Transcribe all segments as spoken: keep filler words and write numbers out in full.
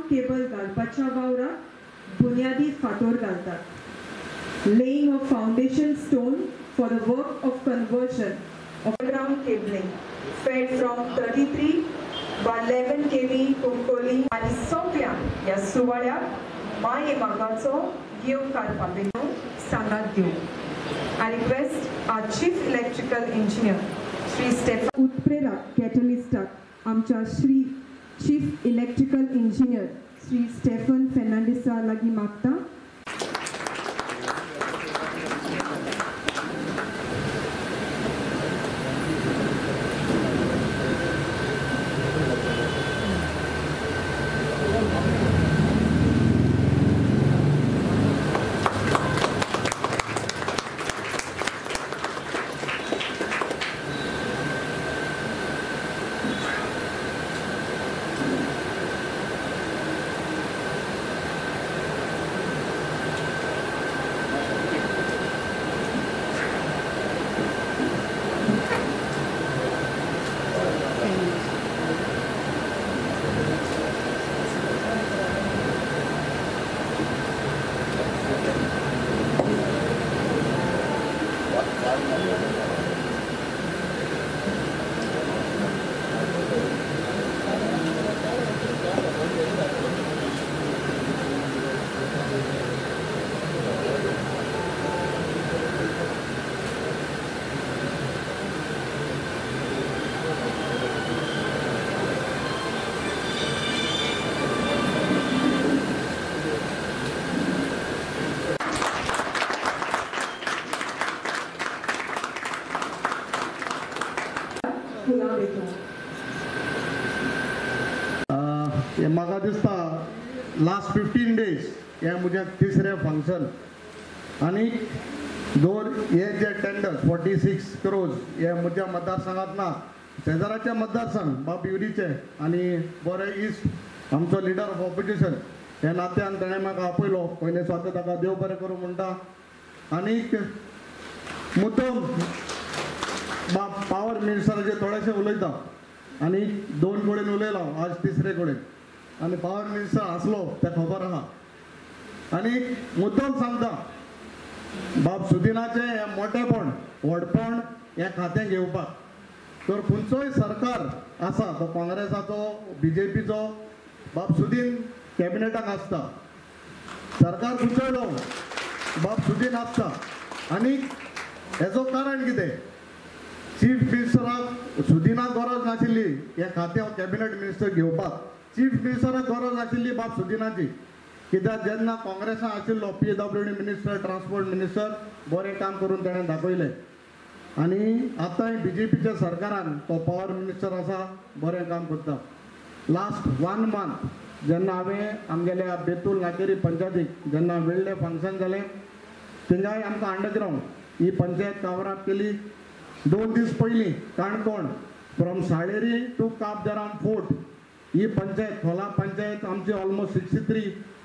Cable घालपाच्या वावराक बुन्यादी फातर घालतात. Laying of foundation stone for the work of conversion of underground cabling fed from thirty-three by eleven K V Kurkoli आणि सोप्या या सुवाळ्याक माये मागाचो येवकार पावितो सांगात दिव. I request our Chief Electrical Engineer Shri Stefan उत्प्रेरक कॅटलिस्टाक आमच्या Shri chief electrical engineer Shri Stefan फेर्नांडिसा लागीं मागता. म्हाका दिसता लास्ट फिफ्टीन डेज हे म्हजें तिसरें फंक्शन आनी दोन हे जे टेंडर्स फोर्टी सिक्स क्रोज हे म्हज्या मतदारसंघात ना, शेजाराचे मतदारसंघ बाब युरीचे आनी बरे इस्ट आमचो लिडर ऑफ ऑपोजिशन हे नात्यान ताणें म्हाका आपयलो. पयले स्वता ताका देव बरें करूं म्हणटा. आनीक मुद्दम बाब पावर मिनिस्टराचे थोडेशे उलयता आनी दोन कडेन उलयलो आज तिसरे कडेन आनी पावर मिनिस्टर आसलो तें खबर आहा. आनी मुद्दम सांगता बाब सुदिनाचें हें मोठेपण व्हडपण हें खातें घेवपाक. तर खंयचोय सरकार आसा तो काँग्रेसाचो बी जे पीचो बाब सुदीन कॅबिनेटाक आसता. सरकार खंयचोय जावं बाब सुदीन आसता. आनी हेजो कारण कितें? चीफ मिनिस्टराक सुदिनाक गरज नाशिल्ली हे खातें कॅबिनेट मिनिस्टर घेवपाक. चीफ मिनिस्टराक गरज आशिल्ली बाब सुदिनाची. कित्याक जेन्ना काँग्रेसान आशिल्लो P W D minister transport minister बरें काम करून ताणें दाखयलें. आनी आतांय बी जे पीच्या सरकारान तो पावर मिनिस्टर आसा बरें काम करता. लास्ट वन मंथ जेन्ना हांवें आमगेल्या बेतूल नाकेरी पंचायतीक जेन्ना वेळ्ळें फंक्शन जालें थिंगाय आमकां अंडरग्रावंड ही पंचायत कावराप केली. दोन दीस पयलीं Canacona from Saleri to Cabo de Rama fort ही पंचायत खोला पंचायत आमची ऑलमोस्ट सिक्स्टी थ्री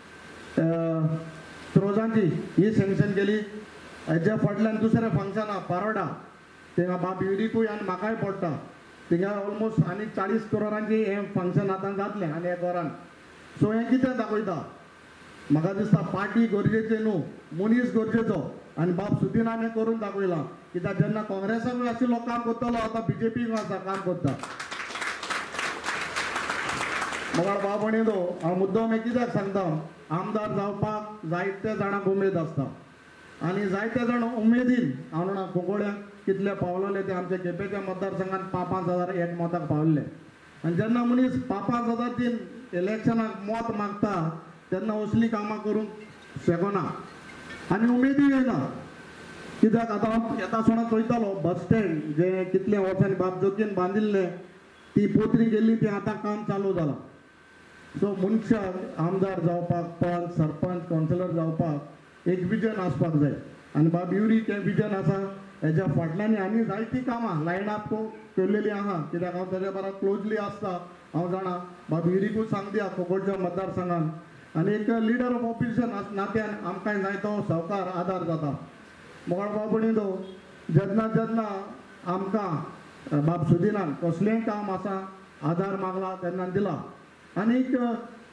क्रोजांची ही सँक्शन केली. हेच्या फाटल्यान दुसरें फंक्शन आहा पारोडा थिंगा बाब युरीकूय आनी म्हाकाय पडटा. थिंगा ऑलमोस्ट आनी चाळीस करोडांची हें फंक्शन आतां जातलें आनी एक वरान. सो हें कितें दाखयता? म्हाका दिसता पार्टी गरजेचें न्हू, मनीस गरजेचो. आनी बाब सुदिनान हें करून दाखयलां. कित्याक जेन्ना काँग्रेसाक आशिल्लो काम करतालो आतां बी जे पीक आसा काम करता. म्हाका बाब म्हणितो हांव मुद्दम हें कित्याक सांगता? आमदार जावपाक जायते जाणांक उमेद आसता आनी जायते जाण उमेदीन हांव जाणा कोंकळ्यांक कितले पावलेले ते आमच्या केपेंच्या मतदारसंघात पांच पांच हजार एक मताक पावल्ले. आनी जेन्ना मनीस पांच पांच हजार तीन इलेक्शनाक मत मागता तेन्ना असलीं कामां करूंक शकना आनी उमेदी येना. कित्याक आतां येता सणा चोयतालो बस स्टँड जे कितले वर्सांनी बाब जोगीन बांदिल्लें ती पोत्री गेल्ली ती आतां काम चालू जालां. सो मनशाक आमदार जावपाक पंच सरपंच कावन्सिलर जावपाक एक विजन आसपाक जाय. आनी बाब युरीक हें विजन आसा. हेच्या फाटल्यान आनी जायतीं कामां लायन अप केल्लेलीं आहा. कित्याक हांव तेज्या बरोबर क्लोजली आसता. हांव जाणा बाब युरीकूच सांग दिया कोंकणच्या मतदारसंघान. आनी एक लिडर ऑफ ऑपोजिशन नात्यान आमकांय जाय तो सहकार आदार जाता. मोगाळ बाब म्हणितो जेन्ना जेन्ना आमकां बाब सुदिनान कसलेंय काम आसा आदार मागला तेन्ना दिला. आनीक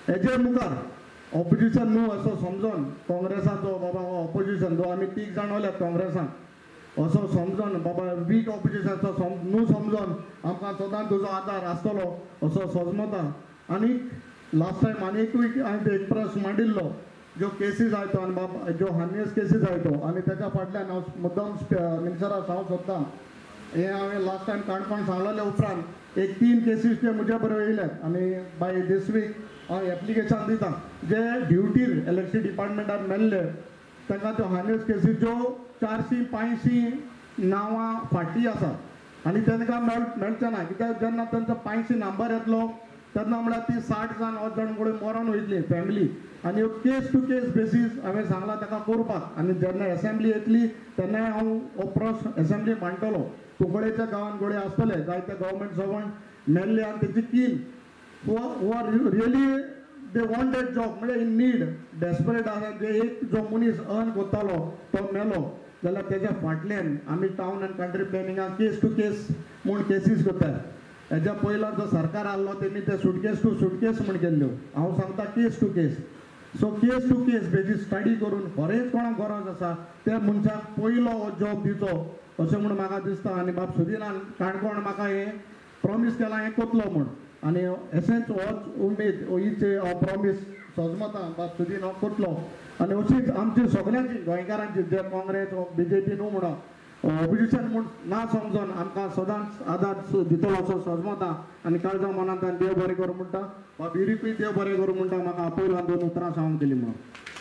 हेजे मुखार ऑपोजिशन न्हू असो समजून काँग्रेसाचो बाबा हो ऑपोजिशन जो आमी तीग जाण वल्यात काँग्रेसांत असो समजून बाबा वीक ऑपोजिशनाचो सम न्हू समजून आमकां सदांच तुजो आदार आसतलो असो सजमता. आनी लास्ट टायम आनी एकूय हांवें एक प्रस्न मांडिल्लो ज्यो केसीस आहाय तो आनी बाबा ज्यो हार्नियस केसीस आहाय तो आनी तेच्या फाटल्यान हांव मुद्दम मिनिस्टराक सांगूंक सोदतां. हें हांवें लास्ट टायम काणकोण सांगलेले उपरांत एक तीन केसीस ते म्हज्या बरोबर येयल्यात आनी बाय दीस वीक हांव एप्लिकेशन दितां जे ड्युटीर इलेक्ट्रिसिटी डिपार्टमेंटार मेल्ले तांकां त्यो हार्नियस केसीस ज्यो चारशीं पांयशीं नांवां फाटीं आसात आनी तांकां मेळ मेळचें ना कित्याक जेन्ना तांचो पांयशीं नंबर येतलो तेन्ना म्हळ्यार ती साठ जाण अर्द जाण कडेन मरोन वयतली फॅमिली आनी ह्यो केस टू केस बेसीस हांवें सांगलां ताका करपाक. आनी जेन्ना एसेंब्ली येतली तेन्नाय हांव हो प्रस्न एसेंब्ली मांडटलो. कुंकळेच्या गांवांत गोळे आसतले जायते गव्हर्मेंट सर्वंट मेल्ले आनी तेची कीन वो really they want that job म्हणजे इन नीड डेस्परेट आसा जे एक जो मनीस अर्न कोत्तालो तो मेलो जाल्यार तेच्या फाटल्यान आमी टावन आनी कंट्री प्लॅनिंगाक केस टू केस म्हूण केसीस करतात. हेज्या पयलो जो सरकार आहलो तेणी ते सुटकेस टू सुटकेस म्हूण केल्ल्यो. हांव सांगता case to case. So case to case basis study करून खरेंच कोणाक गरज आसा त्या मनशाक पयलो हो जॉब दिवचो अशें म्हूण म्हाका दिसता. आनी बाब सुदिनान काणकोण म्हाका हें प्रॉमीस केलां हें कोतलो म्हूण आनी एसेंच होच उमेद हीच प्रॉमीस सजमता बाब सुदीन हो कोतलो. आनी अशीच आमची सगळ्यांची गोंयकारांची जे काँग्रेस बी जे पी न्हू म्हणून ऑपोजिशन म्हूण ना समजून आमकां सदांच आदार दितलो असो सजमता आनी काळजा मनांतल्यान देव बरें करूं म्हणटा वा बिरीकूय देव बरें करूं म्हणटा म्हाका आपयलां दोन उतरां सांगूंक दिलीं म्हणून.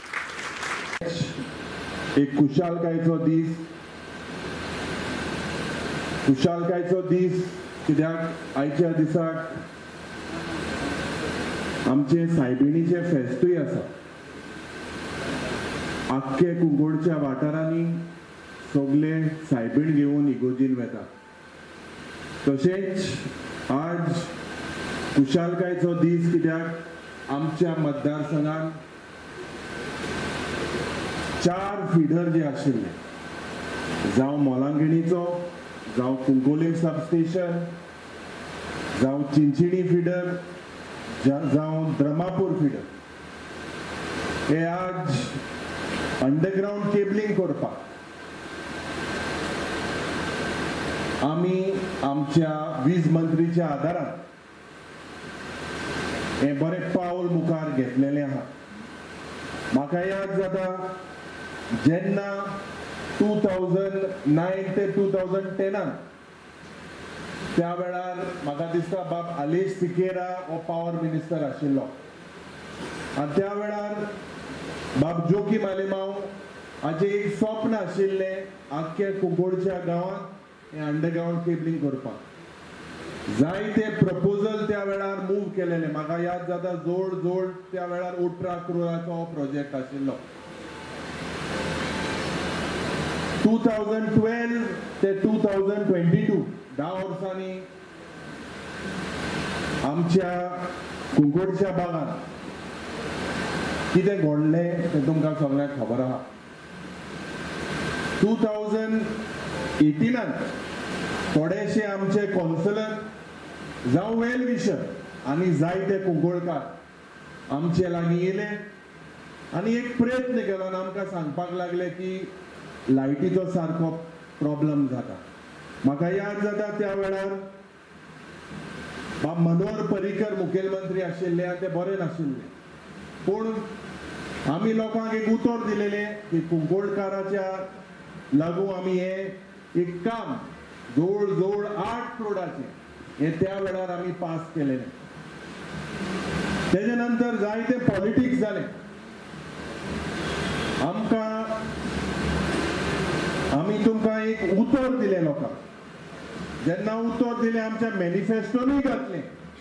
एक खुशालकायेचो दीस खुशालकायेचो दीस कित्याक आयच्या दिसाक आमचे सायबिणीचे फेस्तूय आसा. आख्खे कुंकोडच्या वाठारांनी सगळे सायबीण घेवन इगोजीन वेता. तशेंच आज खुशालकायेचो दीस कित्याक आमच्या मतदारसंघात चार फिडर जे आशिल्ले जावं मोलांगिणीचो जावं कुंकोलीम सबस्टेशन जावं चिंचिणी फिडर जावं द्रमापूर फिडर हे आज अंडरग्राउंड केबलिंग करपाक आमी आमच्या वीज मंत्रीच्या आदारान हे बरें पावल मुखार घेतलेलें आहा. म्हाका याद जाता जेन्ना टू थावजंड नायन ते टू थावजंड टेनान त्या वेळार म्हाका दिसता बाब आलेश सिकेरा हो पावर मिनिस्टर आशिल्लो आनी त्या वेळार बाब जोकी मालेमाव हाचें एक स्वप्न आशिल्लें आख्ख्या कुंकोडच्या गांवांत हें अंडरग्राउंड केबलिंग करपाक. जायते प्रपोजल त्या वेळार मूव केलेले. म्हाका याद जाता जोड जोड त्या वेळार अठरा करोडाचो हो प्रोजेक्ट आशिल्लो. टू थावजंड ट्वेल्व ते टू थावजंड ट्वेंटी टू धा वर्सांनी आमच्या कुंकोडच्या भागांत कितें घडलें तें तुमकां सगळ्यांक खबर आहा. टू थावजंड एटीनान थोडेशे आमचे कौन्सिलर जावं वेल विशर आनी जायते कुंकोळकार आमचे लागीं येले आनी एक प्रयत्न केलो आनी आमकां सांगपाक लागले की लायटीचो सारको प्रॉब्लम जाता. म्हाका याद जाता त्या वेळार बाब मनोहर पर्रीकर मुखेलमंत्री आशिल्ले आनी ते बरे नाशिल्ले पूण आमी लोकांक एक उतर दिलेलें की कुंकोळकाराच्या लागू आमी हे एक काम जवळ जवळ आठ करोडाचे हे त्या वेळार आमी पास केलेले. तेजे नंतर जायते पॉलिटिक्स जाले. आमकां आमी तुमकां एक उतर दिलें लोकांक. जेन्ना उतर दिलें आमच्या मॅनिफेस्टोनूय घातलें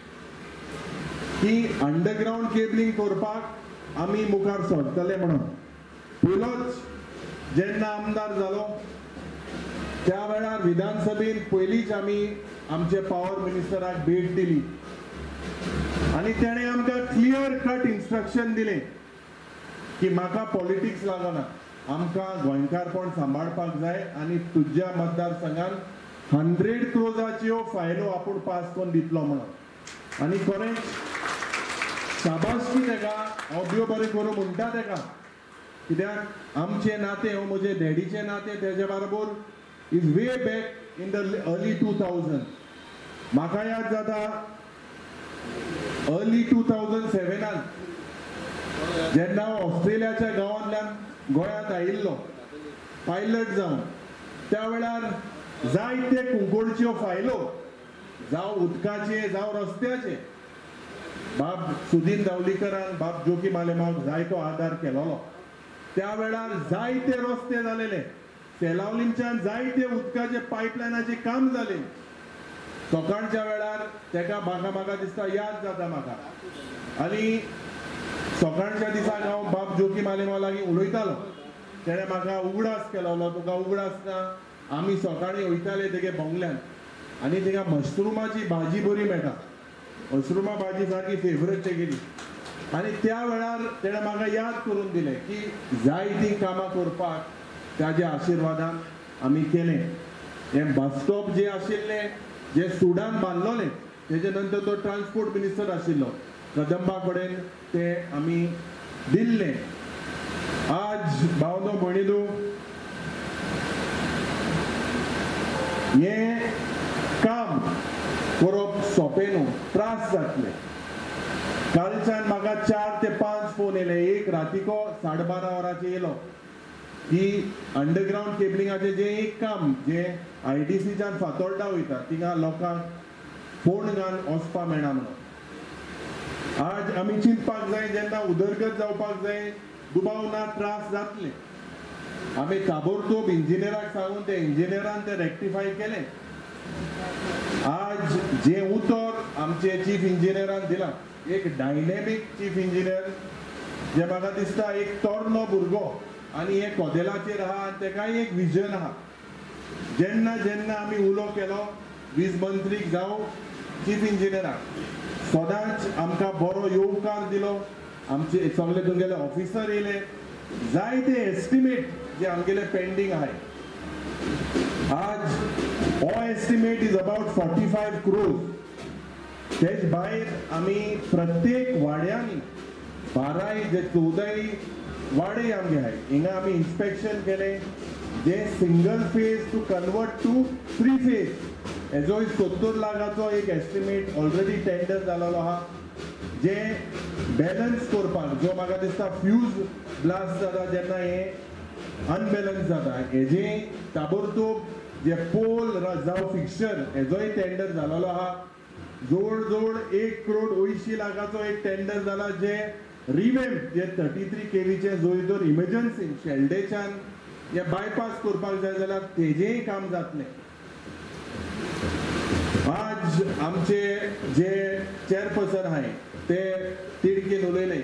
की अंडरग्राउंड केबलिंग करपाक आमी मुखार सरतले म्हणून. पयलोच जेन्ना आमदार जालो त्या वेळार विधानसभेन पयलींच आमी आमचे पावर मिनिस्टराक भेट दिली आनी तेणें आमकां क्लियर कट इन्स्ट्रक्शन दिलें की म्हाका पॉलिटिक्स लागना, आमकां गोंयकारपण सांबाळपाक जाय आनी तुज्या मतदारसंघात हंड्रेड क्रोजाच्यो फायलो आपूण पास करून दितलो म्हणून. आनी खरेंच शाबासकी तेका हांव देव बरें करूं म्हणटा तेका, कित्याक आमचे नाते हो म्हजे डॅडीचे नाते तेजे बरोबर is way back in the early two thousand. म्हाका याद जाता अर्ली टू थावजंड सेवेनान जेन्ना हांव ऑस्ट्रेलियाच्या गांवांतल्यान गोंयांत आयिल्लो पायलट जावन, त्या वेळार जायते कुंकोळच्यो फायलो जावं उदकाचे जावं रस्त्याचे बाब सुदीन धावलीकरान बाब जोकी मालेमाक जायतो आदार केलोलो. त्या वेळार जायते रस्ते जालेले, सेलावलींच्यान जायते उदकाचे पायपलायनाचे काम जाले. सकाळच्या वेळार तेका म्हाका म्हाका दिसता याद जाता म्हाका, आनी सकाळच्या दिसाक हांव बाब जोकी मालेमा लागीं उलयतालो. तेणें म्हाका उगडास केलोलो, तुका उगडास ना, आमी सकाळीं वयताले तेगे बंगल्यान आनी थिंगा मशरुमाची भाजी बरी मेळटा. मशरुमा भाजी सारकी फेवरेट तेगेली. आनी त्या वेळार तेणें म्हाका याद करून दिलें की जायतीं कामां करपाक ताज्या आशिर्वादान आमी केलें. हें बस स्टॉप जे आशिल्ले जे सुडान बांदलोले तेजे नंतर तो ट्रान्सपोर्ट मिनिस्टर आशिल्लो, कदंबा कडेन ते आमी दिल्ले. आज भावनो भयणीनो, हें काम करप सोंपें न्हू, त्रास जातले. कालच्यान म्हाका चार ते पांच फोन येयले. एक रातीको साडे बारा वरांचेर येयलो की अंडरग्राउंड केबलिंगाचें जें एक काम जे आय डी सीच्यान फातोर्डा वयता थिंगा लोकांक फोन घालन वचपा मेळना म्हणून. आज आमी चिंतपाक जाय, जेन्ना उदरगत जावपाक जाय दुबाव ना, त्रास जातले. आमी ताबडतोब इंजिनियराक सांगून ते इंजिनियरान ते रेक्टिफाय केलें. आज जें उतर आमचे चीफ इंजिनियरान दिलां, एक डायनेमीक चीफ इंजिनियर जे म्हाका दिसता एक तरलो भुरगो आनी एक कॉदेलाचेर आहा आनी तेकाय एक विजन आहा. जेन्ना जेन्ना आमी उलो केलो वीज मंत्रीक जावं चीफ इंजिनियराक, सदांच आमकां बरो येवकार दिलो. आमचे सगळे तुमगेले ऑफिसर येयले, जायते एस्टिमेट जे आमगेले पेंडींग आहाय. आज हो estimate is about forty five crores. तेच भायर आमी प्रत्येक वाड्यांनी बाराय जे चौदाय वाडे आमगे आहाय, हिंगा आमी इन्स्पेक्शन केले. जे single phase to convert to three phase हेजोय सत्तर लाखाचो एक एस्टिमेट ऑलरेडी टेंडर जालोलो आहा. जे बॅलन्स करपाक, जो म्हाका दिसता फ्यूज ब्लास्ट जाता जेन्ना हे अनबॅलन्स जाता, हेजे ताबडतोब जे पोल जावं फिक्सर हेजोय टेंडर जालोलो आहा. जोड जोड एक करोड अंयशीं लाखाचो एक टेंडर जाला जे रिवेम्प जे थर्टी थ्री केवीचे जोय जोर इमर्जन्सी शेल्डेच्यान हे बायपास करपाक जाय जाल्यार तेजेय काम जातलें. आज आमचे जे चेअरपर्सन आहाय ते तिडकीन उलयले.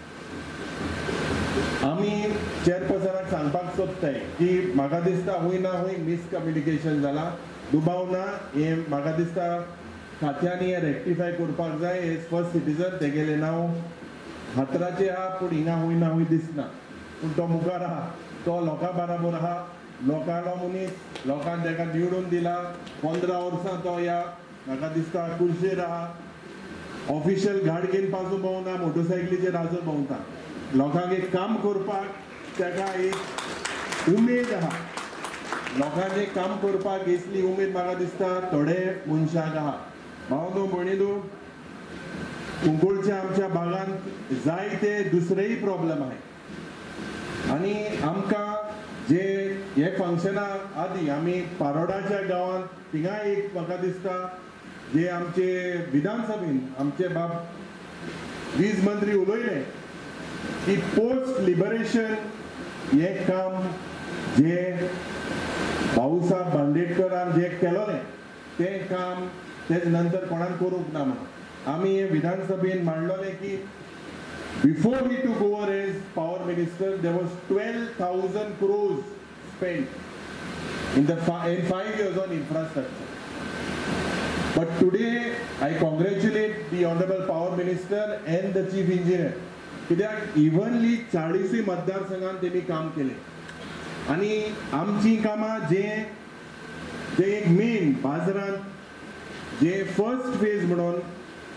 आमी चेअरपर्सनाक सांगपाक सोदताय की म्हाका दिसता हूंय ना हूंय मिसकम्युनिकेशन जाला, दुबाव ना. हे म्हाका दिसता खात्यांनी हे रेक्टिफाय करपाक जाय. एज फर्स्ट सिटीजन तेगेलें नांव हातराचें आहा, पूण हिंगा हूंय ना हूंय दिसना. पूण तो मुखार आहा, तो लोकां बरोबर आहा, लोकांलो मनीस, लोकांनी तेका निवडून दिला. पंदरा वर्सां तो ह्या म्हाका दिसता कुर्शेर आहा. ऑफिशियल गाड घेवन पासून भोंवना, मोटरसायकलीचेर आजून भोंवता. लोकांक एक काम करपाक तेका एक उमेद आहा. लोकांक एक काम करपाक इसली उमेद म्हाका दिसता थोडे मनशाक आहा. भावनो भयणीनो, कुंकोळच्या आमच्या भागांत जायते दुसरेय प्रॉब्लेम आहाय. आनी आमकां जे हे फंक्शना आदीं आमी पारोडाच्या गांवांत थिंगाय एक म्हाका दिसता जे आमचे विधानसभेन आमचे बाब वीज मंत्री उलयले की पोस्ट लिबरेशन हे काम जे भाऊसाहेब बांदेडकरान जे केलोलें तें काम तेज नंतर कोणान करूंक ना म्हणून. आमी हे विधानसभेन मांडलोलें की before he took over as power minister, there was twelve thousand crores spent in the in five years on infrastructure. But today, I congratulate the honorable power minister and the chief engineer. कित्याक evenly चाळीसूय मतदारसंघात तेमी काम केले. आनी आमची कामां जे जे एक मेन बाजारांत जे फर्स्ट फेज म्हणून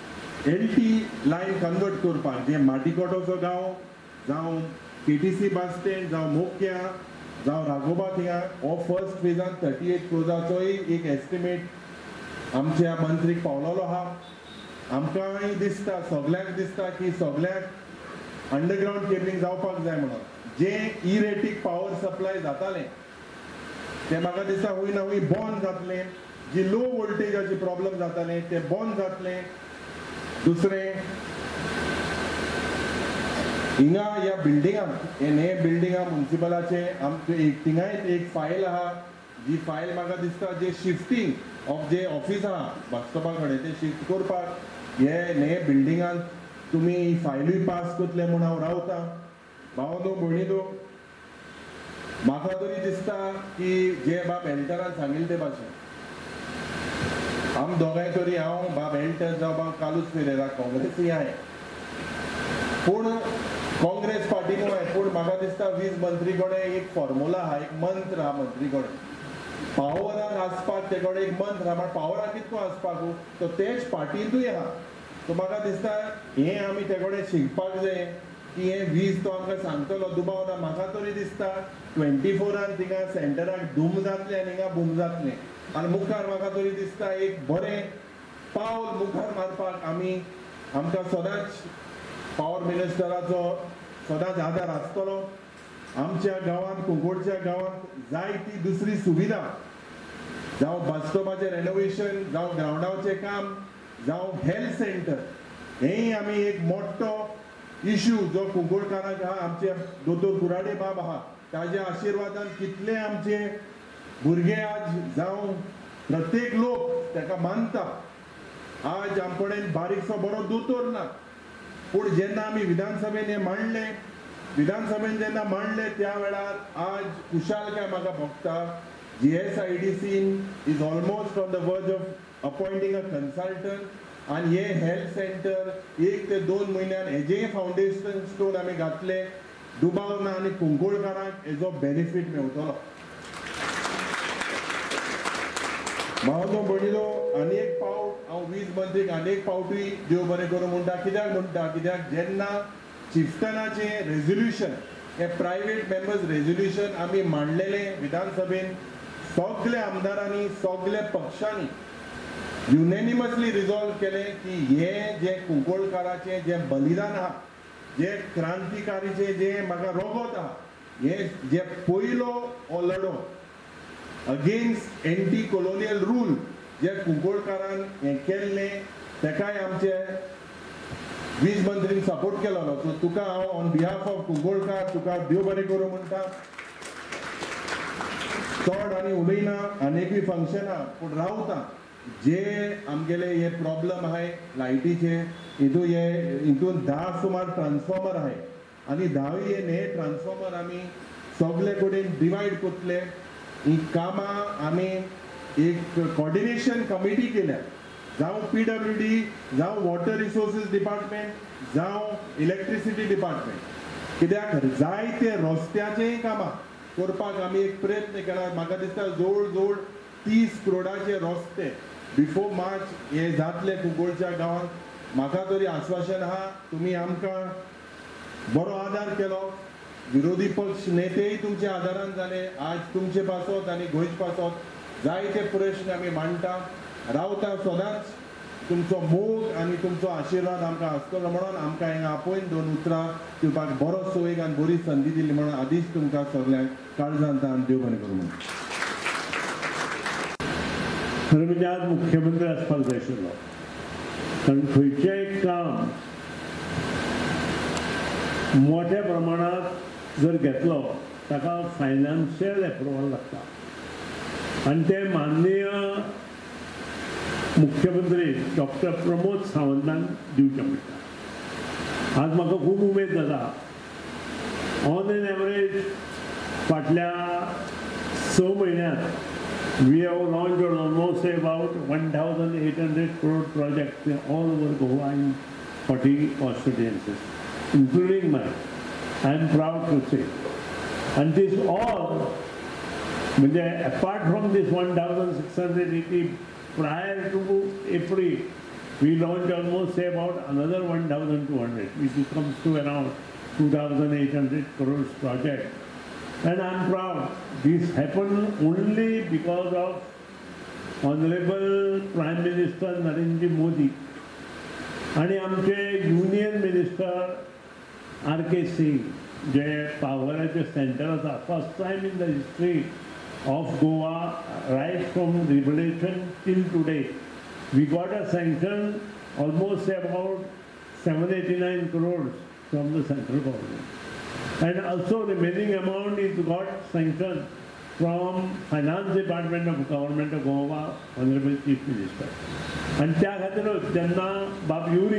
एल टी लायन कन्वर्ट करपाक जे माटिकोटोचो गांव जावं K T C bus stand जावं मुख्या जावं राघोबा थिंगा हो फर्स्ट फेजान थर्टी एट क्रोजाचोय एक एस्टिमेट आमच्या मंत्रीक पावलेलो आहा. आमकांय दिसता सगळ्यांक दिसता की सगळ्याक अंडरग्रावंड केबलिंग जावपाक जाय म्हणून. जे इरेटीक पावर सप्लाय जातालें ते म्हाका दिसता हूंय ना हूंय बंद जातलें. जी लो वोल्टेजाचे प्रॉब्लेम जाताले ते बंद जातले. दुसरें हिंगा ह्या बिल्डिंगाक हे नये बिल्डिंगा म्युनिसिपलाचे आमचे एक थिंगाय एक फायल आहा जी फायल म्हाका दिसता जे शिफ्टिंग ऑफ जे ऑफिस आहा बसस्टॉपा कडेन ते शिफ्ट करपाक हे नये बिल्डिंगान तुमी ही फायलूय पास करतले म्हूण हांव रावता. भावनो भयणीनो म्हाका तरी दिसता की जे बाब एल्टरान सांगिल्ले ते भाशेन आम दोगांय तरी हांव बाब एल्टर जावं बाब कालूच फेरेरा काँग्रेसी हांवें पूण काँग्रेस पार्टीनूय हांवें पूण म्हाका दिसता वीज मंत्री कडेन एक फॉर्मुला आहा एक मंत्र आहा मंत्री कडेन पावरान आसपाक ते कडेन एक मंत्र आहा. पावरान कितको आसपाक तो तेच पार्टींतूय आहा. सो म्हाका दिसता हें आमी ते कडेन शिकपाक जाय की हें वीज तो आमकां सांगतलो दुबाव ना. म्हाका तरी दिसता ट्वेंटी फोरान थिंगा सेंटराक धूम जातलें आनी हिंगा बूम जातलें आनी मुखार म्हाका तरी दिसता एक बरें पावल मुखार मारपाक आमी आमकां सदांच पावर मिनिस्टराचो सदांच आदार आसतलो. आमच्या गांवांत कुंकोडच्या गांवांत जायती दुसरी सुविधा जावं बस स्टॉपाचें रेनोवेशन जावं ग्रावंडाचें काम जावं हेल्थ सेंटर हेंय आमी एक मोठो इश्यू जो कुंकोडकारांक आहा आमचे दोतोर कुराडे बाब आहा ताज्या आशिर्वादान कितले आमचे भुरगे आज जावं प्रत्येक लोक ताका मानता. आज आमचे कडेन बारीकसो बरो दोतोर ना पूण जेन्ना आमी विधानसभेन हें मांडलें विधानसभेन जेन्ना मांडलें त्या वेळार आज खुशालकाय म्हाका भोगता. G S I D C is almost on the verge of appointing a consultant आनी हे हेल्थ सेंटर एक ते दोन म्हयन्यान हेजेय फावंडेशन स्टोन आमी घातले. दुबाव ना आनी कुंकोडकारांक हेजो बेनिफीट मेळटलो. भावनो भयणीनो आनी एक फावट हांव वीज मंत्रीक आनी एक फावटूय देव बरें करूं म्हणटा. कित्याक म्हणटा कित्याक जेन्ना चिफ्टनाचें रेजोल्युशन हे प्रायवेट मेंबर्स रेजोल्युशन आमी मांडलेलें विधानसभेन सगल्या आमदारांनी सगल्या पक्षांनी युनेनिमसली रिजॉल्व केलें की हे जे कुंकोडकाराचें जे बलिदान आहा जे क्रांतिकारीचे जे म्हाका रोगोत आहा हे जे पयलो हो लढो अगेन्स्ट एंटी कोलोनियल रूल जे कुंकोडकारान हें केल्लें तेकाय आमचे वीज मंत्रीन सपोर्ट केलो. सो तुका हांव ऑन बिहाफ ऑफ कुंकोडकार तुका देव बरें करूं म्हणटा. चड आनी उलयना आनीकूय फंक्शनां पूण रावता जे आमगेले हे प्रॉब्लम आहाय लायटीचे हितू हे हितून धा सुमार ट्रान्सफॉर्मर आहाय आनी धावूय हे नये ट्रान्सफॉर्मर आमी सगळे कडेन डिवायड करतले. ही कामां आमी एक कॉर्डिनेशन कमिटी केल्या जावं पी डब्ल्यू डी जावं वॉटर रिसोर्सीस डिपार्टमेंट जावं इलेक्ट्रिसिटी डिपार्टमेंट कित्याक जायते रस्त्याचेय कामां करपाक आमी एक प्रयत्न केला. म्हाका दिसता जवळ जवळ तीस करोडाचे रस्ते बिफोर मार्च हे जातले कुंकोडच्या गांवांत. म्हाका तरी आश्वासन आहा तुमी आमकां बरो आदार केलो. विरोधी पक्ष नेतेय तुमच्या आदारान जाले. आज तुमचे पासत आनी गोंयचे पासत जायते प्रश्न आमी मांडटा रावता. सदांच तुमचो मोग आनी तुमचो आशिर्वाद आमकां आसतलो म्हणून आमकां हिंगा आपयन दोन उतरां दिवपाक बरो सोयेक आनी बरी संदी दिली म्हणून आदींच तुमकां सगल्यांक काळजांत आनी देव बरें करूं म्हणून. खरें म्हणजे आज मुख्यमंत्री आसपाक जाय आशिल्लो कारण खंयचेंय काम मोठ्या प्रमाणात जर घेतलो ताका फायनान्शियल एप्रुवल लागता आनी ते माननीय मुख्यमंत्री डॉक्टर प्रमोद सावंतान दिवचें पडटा. आज म्हाका खूब उमेद जाता. ऑन एन एवरेज फाटल्या स म्हयन्यांत we have launch almost about one thousand eight hundred crore project all over Goa in forty constituencies including mine. I am proud to say. And this all, apart from this one thousand six hundred eighty prior to April, we launch almost say about another one thousand two hundred, which comes to around two thousand eight hundred crores project. And I'm proud this happened only because of Honorable Prime Minister Narendra Modi आणि आमचे union minister R K Singh जे पावराचे centre आसा first time in the history of Goa, right from revelation till today, we got a sanction almost about seven hundred eighty-nine crores from the central government. And also the remaining amount is got sanctioned from Finance Department of Government of Goa, Honorable Chief Minister. And त्या खातीरच जेन्ना बाब Yuri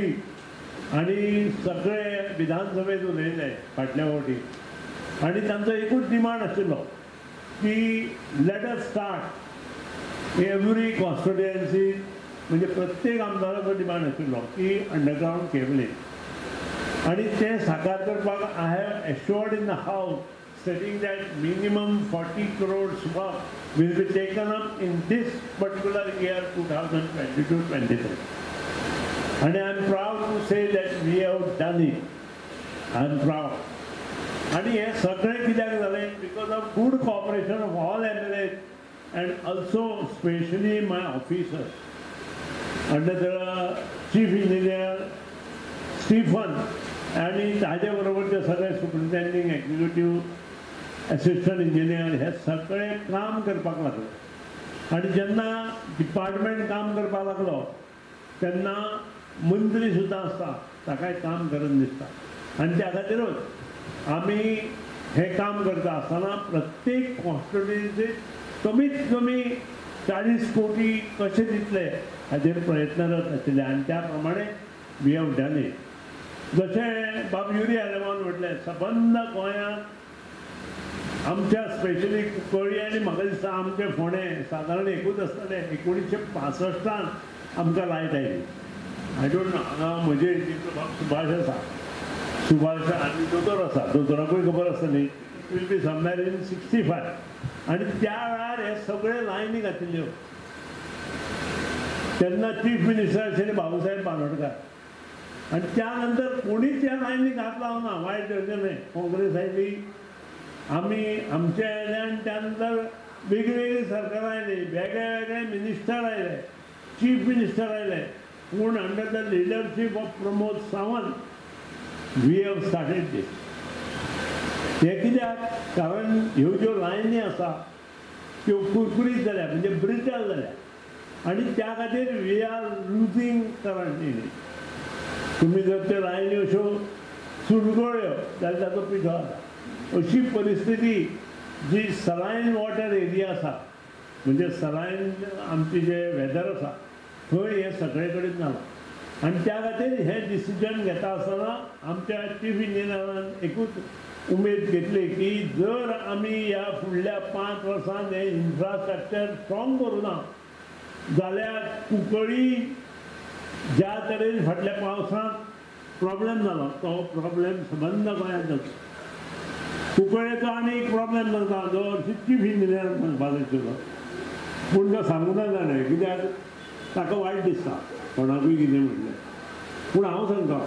आनी सगळे विधानसभेत उलयले फाटल्या फावटी आनी तांचो एकूच डिमांड आशिल्लो की let us start every constituency म्हणजे प्रत्येक आमदाराचो डिमांड आशिल्लो की अंडरग्राउंड केबलींग आनी तें साकार करपाक I have assured in the house stating that minimum forty crores work will be taken up in this particular year two thousand twenty-two twenty-three. And I am proud to say that we have done it. I am proud. And हे सगळें कित्याक जालें because of good cooperation of all M L As and also especially my officers under the Chief Engineer Stephen आणि ताजे बरोबरचे सगळे superintending executive assistant engineer हे सगळे काम करपाक लागले आनी जेन्ना डिपार्टमेंट काम करपाक लागलो तेन्ना मंत्री सुद्दां आसता ताकाय काम करन दिसता आनी त्या खातीरच आमी हें काम करता आसतना प्रत्येक कॉन्स्टिट्युएन्सीक कमीत कमी चाळीस कोटी कशे दितले हाचेर प्रयत्नरत आशिल्ले आनी त्या प्रमाणे वी हॅव डन इट. जशें बाब युरी आलेमान म्हटलें सबंद गोंयांत आमच्या स्पेशली कुंकळ्ळी आनी म्हाका दिसता आमचे फोंडें सादारण एकूच आसतलें एकोणिशे पासश्टांत आमकां लायट आयली. आय डोंट नो हांगा म्हजे इश्टीचो बाब सुभाष आसा सुभाष आनी दोतोर आसा दोतोराकूय खबर आसतली it will be somewhere in sixty five आनी त्या वेळार हे सगळे लायनी घातिल्ल्यो. तेन्ना चीफ मिनिस्टर आशिल्ले बाबूसाहेब बांदोडकार आनी त्या नंतर कोणीच ह्या लायनीक हात लावना. वायट योजने काँग्रेस आयली आमी आमचे आयले आनी त्या नंतर वेगवेगळी सरकारां आयली वेगळे वेगळे मिनिस्टर आयले चीफ मिनिस्टर आयले पूण under the leadership of Pramod Sawant we have started this. हे कित्याक कारण ह्यो ज्यो लायनी आसा त्यो कुरकुरीत जाल्या म्हणजे ब्रिटल जाल्या आनी त्या खातीर we are losing current in it. तुमी जर त्यो लायनी अश्यो सुरगळ्यो जाल्यार ताचो पिठो जाता. अशी परिस्थिती जी सलायन वॉटर एरिया आसा म्हणजे सलायन आमचे जे वेदर आसा थंय हे सगळे कडेन जालां आनी त्या खातीर हें डिसिजन घेता आसतना आमच्या चीफ इंजिनियरान एकूच उमेद घेतली की जर आमी ह्या फुडल्या पांच वर्सांत हें इन्फ्रास्ट्रक्चर स्ट्रॉंग करूना जाल्यार कुंकळ्ळी ज्या तरेन फाटल्या पावसांत प्रॉब्लेम जालो तो प्रॉब्लेम सबंद गोंयांत जाता. कुंकळ्ळेचो आनी एक प्रॉब्लेम जाता जो चीफ इंजिनियरान सांगपाक आशिल्लो पूण तो सांगूना जालें कित्याक ताका वायट दिसता कोणाकूय कितें म्हणलें. पूण हांव सांगता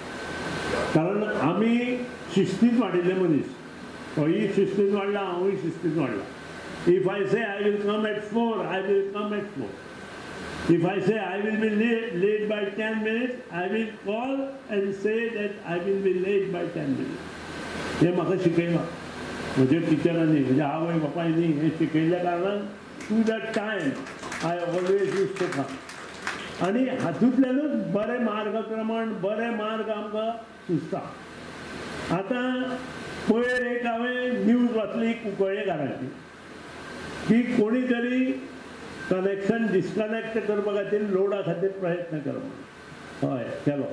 कारण आमी शिस्तीत वाडिल्ले मनीस तोय शिस्तीत वाडला हांवूय शिस्तीत वाडला. If I say I will come at four I will come at four. If I say I will be late, late by ten minutes, I will call and say that I will be late by ten minutes. हे म्हाका शिकयलां म्हज्या टिचरांनी म्हज्या आवय बापायनी हें शिकयल्ल्या कारणान to the time I always use to come आनी हातूंतल्यानूच बरें मार्गक्रमण बरें मार्ग आमकां सुचता. आतां पयर एक हांवें न्यूज वाचली कुंकळ्ळेकारांची की कोणी तरी कनेक्शन डिस्कनेक्ट करपा खातीर लोडा खातीर प्रयत्न करप हय केलो.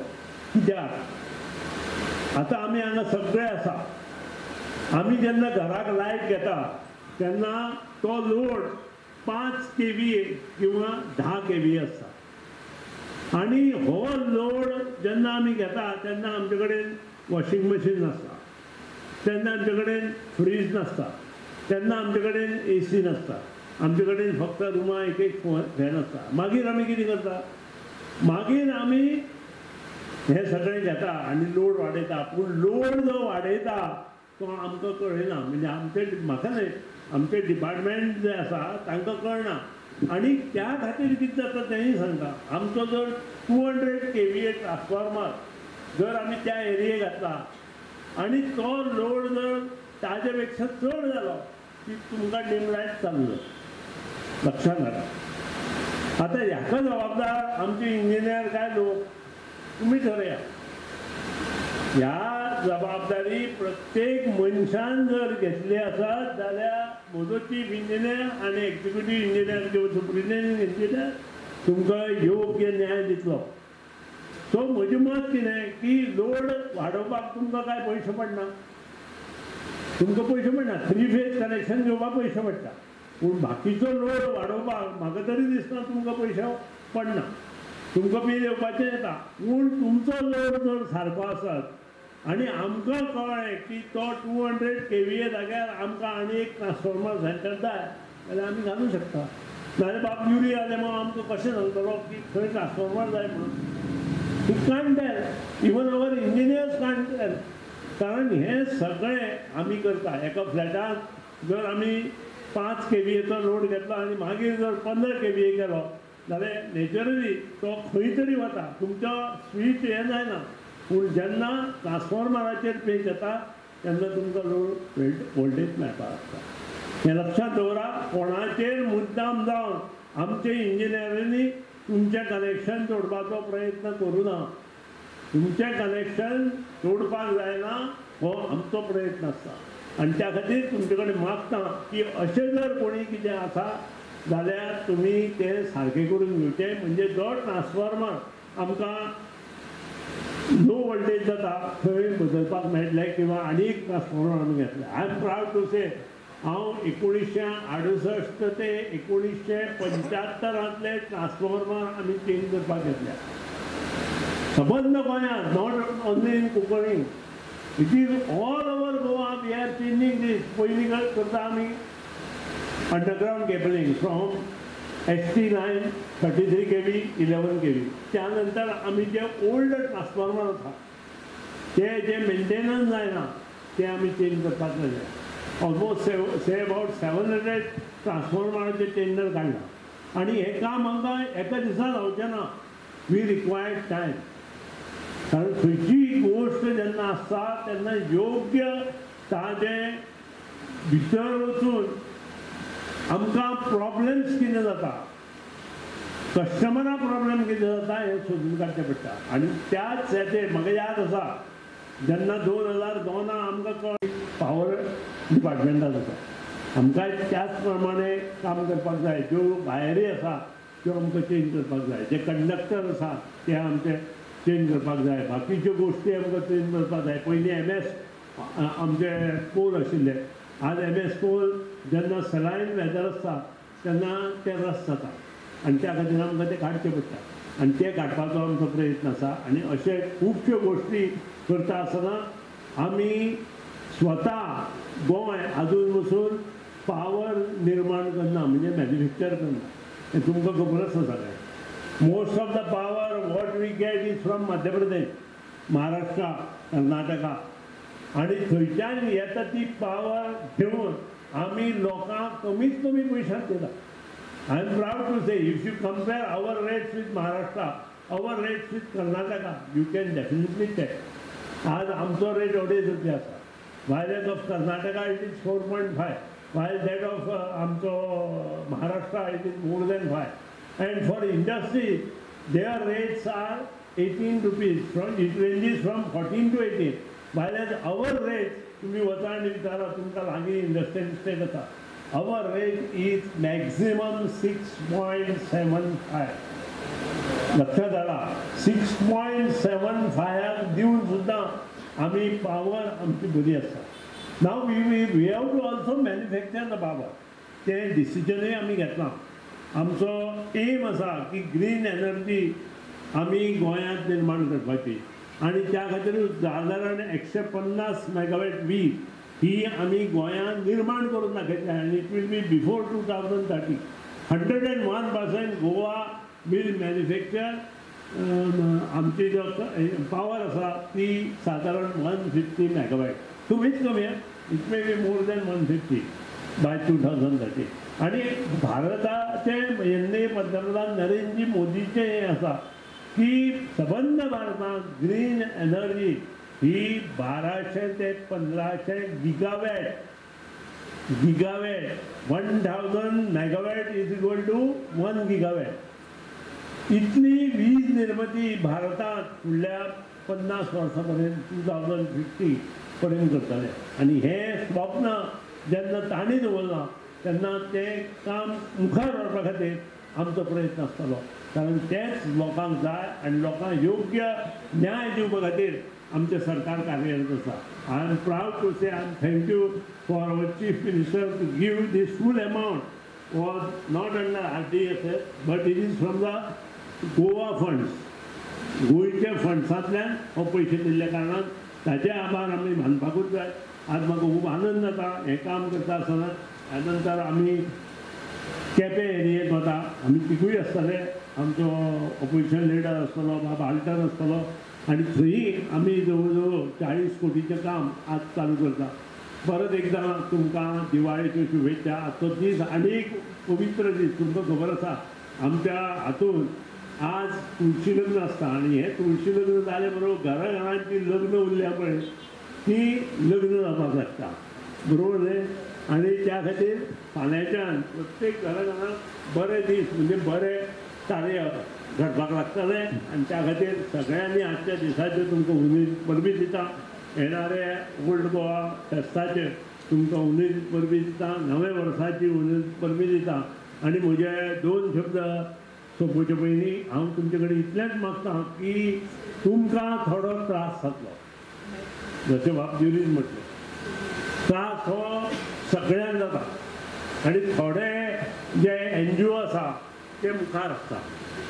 कित्याक आतां आमी हांगा सगळे आसा आमी जेन्ना घराक लायट घेता तेन्ना तो लोड पांच के वी किंवा धा के वी आसता आनी हो लोड जेन्ना आमी घेता तेन्ना आमचे कडेन वॉशिंग मशीन नासता तेन्ना आमचे कडेन फ्रीज नासता तेन्ना आमचे कडेन ए सी नासता आमचे कडेन फक्त रुमा एक एक फॅन आसता. मागीर आमी कितें करता मागीर आमी हे सगळें घेता आनी लोड वाडयता. पूण लोड जो वाडयता तो आमकां कळना. म्हणजे आमचे म्हाका न्हय, आमचे डिपार्टमेंट जे आसा तांकां कळना. आनी त्या खातीर कितें जाता तेंय सांगता. आमचो जर two hundred K V A transformer जर आमी त्या एरियेक घातला आनी तो लोड जर ताजे पेक्षा चड जालो की तुमकां डीम लायट चालू जाता. लक्षांत घाला. आतां हाका जबाबदार आमचे इंजिनियर काय लोक तुमी ठरया. ह्या जबाबदारी प्रत्येक मनशान जर घेतली आसत जाल्यार म्हजो चीफ इंजिनियर आनी एक्झिक्युटीव इंजिनियर किंवा सुप्रिटेंडंट इंजिनियर तुमकां योग्य न्याय दितलो. सो म्हजें मत कितें की लोड वाडोवपाक तुमकां कांय पयशे पडना. तुमकां पयशे पडना. थ्री फेज कनेक्शन घेवपाक पयशे पडटा. पूण बाकीचो लोड वाडोवपाक म्हाका तरी दिसना तुमकां पयशे पडना. तुमकां बील येवपाचें येता. पूण तुमचो लोड जर सारको आसत आनी आमकां कळ्ळें की तो two hundred K V A जाग्यार आमकां आनी एक ट्रान्सफॉर्मर सेंटर जाय जाल्यार आमी घालूंक शकता. नाजाल्यार बाप युरी जालें मग आमकां कशें सांगतलो की थंय ट्रान्सफॉर्मर जाय म्हणून. He can't tell. Even our engineers can't tell. कारण हें सगळें आमी करता. एका फ्लॅटान जर आमी पांच के व्ही एचो लोड घेतलो आनी मागीर जर पंदरा के व्ही ए केलो जाल्यार नॅचरली तो खंय तरी वता. तुमचो स्वीच हें जायना. पूण जेन्ना ट्रान्सफॉर्मराचेर पेज येता तेन्ना तुमकां लोड वोल्टेज मेळपाक लागता. हें लक्षांत दवरा. कोणाचेर मुद्दाम जावन आमचे इंजिनियरांनी तुमचें कनेक्शन तोडपाचो प्रयत्न करूं ना. तुमचें कनेक्शन तोडपाक जायना हो आमचो प्रयत्न आसता. आनी त्या खातीर तुमचे कडेन मागता की अशें जर कोणी कितें आसा जाल्यार तुमी तें सारकें करून घेवचें. म्हणजे जो ट्रान्सफॉर्मर आमकां लो वोल्टेज जाता थंय बदलपाक मेळटलें किंवा आनी एक ट्रान्सफॉर्मर आमी घेतलें. I am proud to say हांव एकोणिशें आडुसश्ट ते एकोणिशें पंच्यात्तरांतले ट्रान्सफॉर्मर आमी चेंज करपाक घेतल्या. सबंद गोंयांत, not only in Konkani. It is all over Goa we are changing this. पयलीं करता आमी underground cabling from S T line thirty three K V eleven K V. त्यानंतर आमी जे ओल्ड ट्रान्सफॉर्मर आसा ते जे मेंटेनन्स जायना ते आमी चेंज करपाक लागले. Almost say say about seven hundred ट्रान्सफॉर्मराचे टेंडर काडला. आनी हें काम आमकां एका दिसा जावचें ना. We required time. कारण खंयचीय गोश्ट जेन्ना आसता तेन्ना योग्य ताजे भितर वचून आमकां प्रॉब्लेम्स कितें जाता, कस्टमराक प्रॉब्लेम कितें जाता हें सोदून काडचें पडटा. आनी त्याच हेचेर म्हाका याद आसा जेन्ना दोन हजार दोना आमकां कळ्ळें पावर डिपार्टमेंटान आसा. आमकां त्याच प्रमाणे काम करपाक जाय. ज्यो वायरी आसा त्यो आमकां चेंज करपाक जाय. जे कंडक्टर आसा ते आमचे चेंज करपाक जाय. बाकीच्यो गोश्टी आमकां चेंज करपाक जाय. पयलीं एम एस आमचे पोल आशिल्ले. आज एम एस पोल जेन्ना सलायन वेदर आसता तेन्ना ते रस जाता आनी त्या खातीर आमकां ते काडचे पडटा. आनी ते काडपाचो आमचो प्रयत्न आसा. आनी अशे खुबश्यो गोश्टी करता आसतना आमी स्वता गोंय आजून वचून पावर निर्माण करना, म्हणजे मॅन्युफॅक्चर करना. हें तुमकां खबर आसा सगळें. Most of the power what we get is from Madhya Pradesh, Maharashtra, Karnataka. आनी थंयच्यान येता ती पावर घेवन आमी लोकांक कमीत कमी पयशांत दिता. I am proud to say if you compare our rates with Maharashtra, our rates with Karnataka, you can definitely take. आज आमचो रेट अडेज रुपया आसा. while that of Karnataka it is four point five, while that of uh, amcho Maharashtra it is more than five. And for industry, their rates are eighteen rupees. From it ranges from fourteen to eighteen. While as our rates, तुम्ही वता आणि विचारा तुमका लागी industrial state आसा. Our rate is maximum six point seven five. लक्षात आला. six point seven five दिवन सुद्धा आम्ही पावर आमची बरी आसा. Now we we we have to also manufacture the power. ते डिसिजनूय आमी घेतला. आमचो एम आसा की ग्रीन एनर्जी आमी गोंयांत निर्माण करपाची आनी त्या खातीर सादारण एकशे पन्नास मेगावॅट वीज ही आमी गोंयांत निर्माण करून दाखयतले. आनी it will be before two thousand thirty hundred and one percent Goa will manufacture आमची जो पावर आसा ती सादारण वन फिफ्टी मेगावाट कमीच कमी it may be more than one fifty by two thousand thirty आणि भारताचे यांनी पंतप्रधान नरेंद्र मोदीचे हे आसा की सबंद भारतांत ग्रीन एनर्जी ही बाराशे ते पंधराशे gigawatt gigawatt one thousand megawatt is equal to one gigawatt इतली वीज निर्मिती भारतात फुडल्या पन्नास वर्सां पर्यंत टू थावजंड फिफ्टी पर्यंत करतले आणि हे स्वप्न जेन्ना तांणी दवरलां तेन्ना तें काम मुखार व्हरपा खातीर आमचो प्रयत्न आसतलो कारण तेच लोकांक जाय आनी लोकांक योग्य न्याय दिवपा खातीर आमचें सरकार कार्यरत आसा I am proud to say I am thank you for our chief minister to give this full amount was not under R D S S but it is from the Goa funds गोंयच्या फंड्सांतल्यान हो पयशे दिल्ल्या कारणान ताचे आभार आमी मानपाकूच जाय आज म्हाका खूब आनंद जाता हें काम करता आसतना ह्या नंतर आमी केपें एरियेक वता आमी तिगूय आसतले आमचो ऑपोजिशन लिडर आसतलो बाबा आल्टर आसतलो आनी थंयी आमी जवळ जवळ चाळीस कोटीचें काम आज चालू करता परत एकदां तुमकां दिवाळेच्यो शुभेच्छा आजचो दीस आनीक पवित्र दीस तुमकां खबर आसा आमच्या हातूंत आज तुळशी लग्न आसता आनी हें तुळशी लग्न जाले बरोबर घरा घरांत जी लग्न उरल्या पळय ती लग्न जावपाक लागता बरोबर न्ही आनी त्या खातीर फाल्यांच्यान प्रत्येक घरा घरांत बरे दीस म्हणजे बरे कार्य घडपाक लागतले आनी त्या खातीर सगळ्यांनी आजच्या दिसाचे तुमकां उमेद परबी दिता येणारे ओल्ड गोवा फेस्ताचे तुमकां उमेद परबी दिता नवे वर्साची उमेद परबी दिता आनी म्हजे दोन शब्द सोंपोवचे पयलीं हांव तुमचे कडेन इतलेंच मागतां की तुमकां थोडो त्रास जातलो जशें बापजिरीन म्हटलें त्रास हो सगळ्यांक जाता आनी थोडे जे एन जी ओ आसा ते मुखार आसता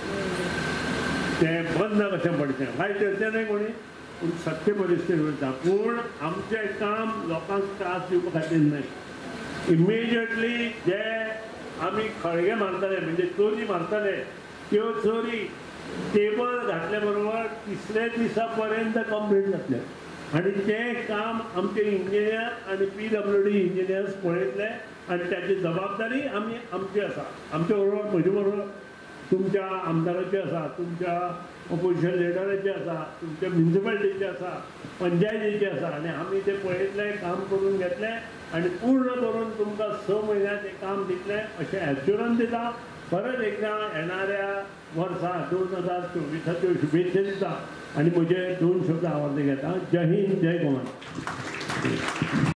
ते बंद कशें पडचें वायट करचें न्हय कोणी पूण सत्य परिस्थिती उरता पूण आमचें काम लोकांक त्रास दिवपा खातीर न्हय इमिजिएटली जे आमी खळगे मारतले म्हणजे चोरी मारतले त्यो चोरी टेबल घातले बरोबर तिसरे दिसा पर्यंत कंप्लीट जातले आनी तें काम आमचे इंजिनियर आनी पी डब्ल्यू डी इंजिनियर्स पळयतले आनी त्याची जबाबदारी आमी आमची आसा आमचे बरोबर म्हजे बरोबर तुमच्या आमदाराची आसा तुमच्या ऑपोजिशन लिडराची आसा तुमच्या म्युनिसिपालिटीची आसा पंचायतीची आसा आनी आमी ते पळयतले काम करून घेतले आनी पूर्ण करून तुमकां स म्हयन्यांत तें काम दितलें अशें एश्युरन्स दिता परत एकदां येणाऱ्या वर्सा दोन हजार चोवीसाच्यो शुभेच्छा दिता आनी म्हजे दोन शब्द आवाज घेता जय हिंद जय गोवा.